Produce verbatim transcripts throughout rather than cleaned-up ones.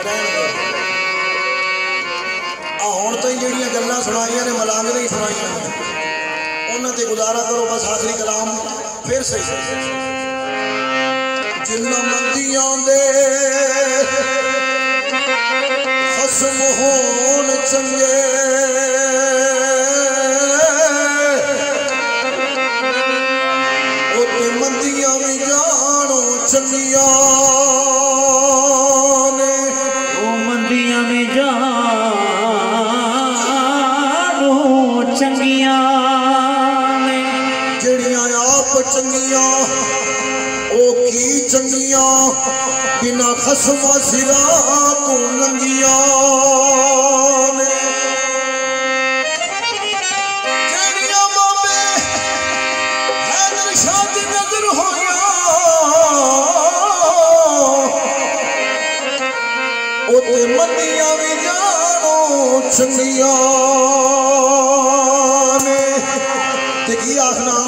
हुण तो ਜਿਹੜੀਆਂ ਗੱਲਾਂ ਸੁਣਾਈਆਂ ਨੇ ਮਲਾਂਗ ਨਹੀਂ ਸੁਣਾਈਆਂ ਉਹਨਾਂ ਤੇ ਗੁਜ਼ਾਰਾ ਕਰੋ बस आखिरी कलाम फिर से जिन्ना मंदियां दे खसम होन चंगे ओते मंदियां भी जानो चंगियां ने ओ मंदियां भी जानो चंगियां ने जड़ियां आप चंगियां ओ की चंगियां बिना खसमा सिरा तू नंगियां ने जड़ियां बाबे हैदर शाह दी नजर होया ओते मंदियां भी जानो चंगियां ने ते की आखना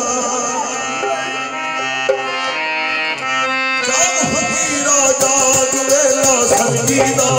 संगीदा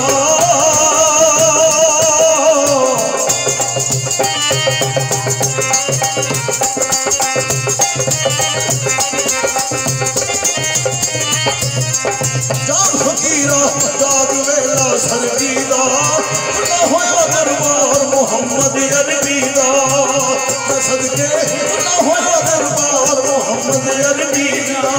जाग फकीरा जाग वेला संगीदा होया दरबार मोहम्मद अरबी दा सदके होया दरबार मोहम्मद अरबी दा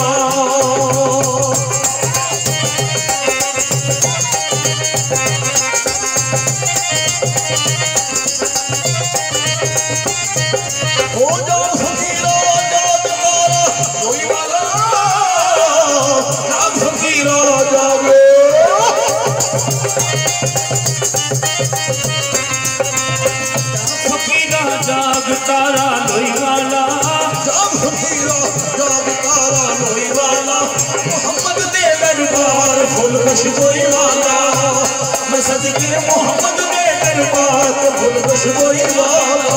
जाग तारा लोई वाला जाग फकीरा जाग तारा लोई वाला मोहम्मद दे दरबार फुल खुशबोई वाला मैं सदके मोहम्मद दे दरबार फुल खुशबोई वाला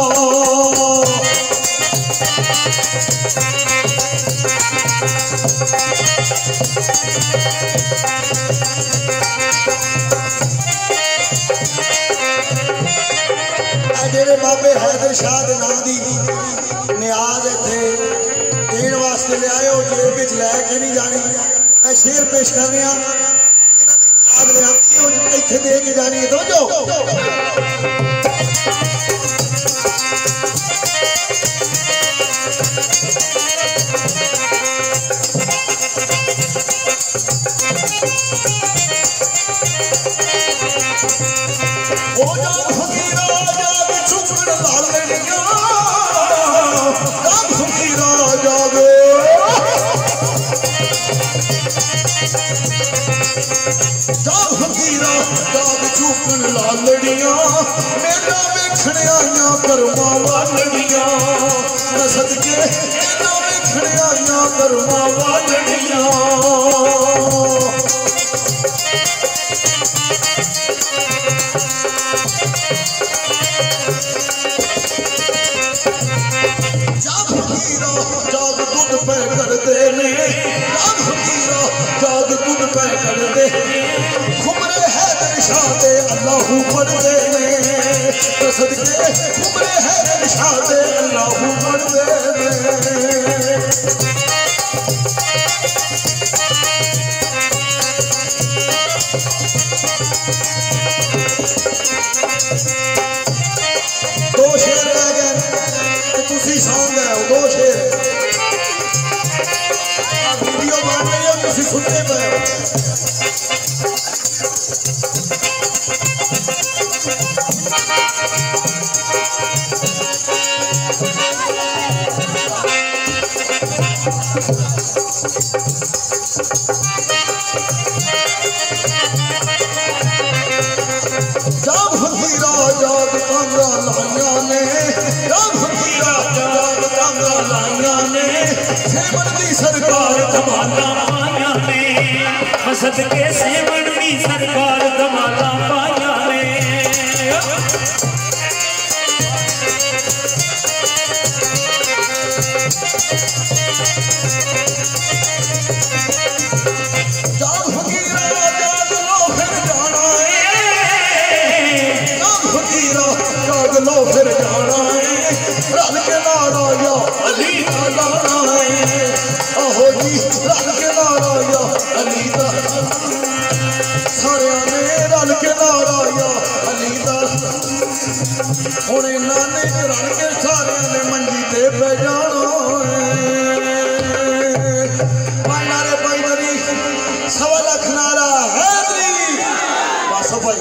जेड़े बाबे हैदर शाह के नाम की नियाज इतने देने वास्ते ले आए हो जेब में लैके नहीं जानी शेर पेश कर रहे हैं इतने दे के जानी है समझो हो जाओ फकीरा जाग चुकड़ लाल लड़ियां जाग फकीरा जाग जाग फकीरा जाग चुकड़ लाल लड़ियां मेला वेखण आइयां करमां वालड़ियां मैं सदके मेला वेखण आइयां करमां वालड़ियां जाग फकीरा जाग दूध पै करते ने जाग फकीरा जाग दूध पै करते खुमरे हैदर शाह दे अल्लाहू पढ़ते ने सदके खुमरे हैदर शाह दे अल्लाहू पढ़ते ने दो शेर रह गए तुसी सौं गए हो दो शेर वीडियो बन रही हो तुसी सुनते पे जाग फकीरा जाग कांगा लाइया ने जाग फकीरा जाग कांगा लाइया ने सेवन दी सरकार धमाला पाया ने सदके सेवन दी सरकार धमाला पाया ने जाग फकीरा जाग लो फिर जाना हुण इन्हां ने रल के सारियां ने मंजी ते पै जाना नारे भाई मेरी सवा लख नारा हैदरी बस भाई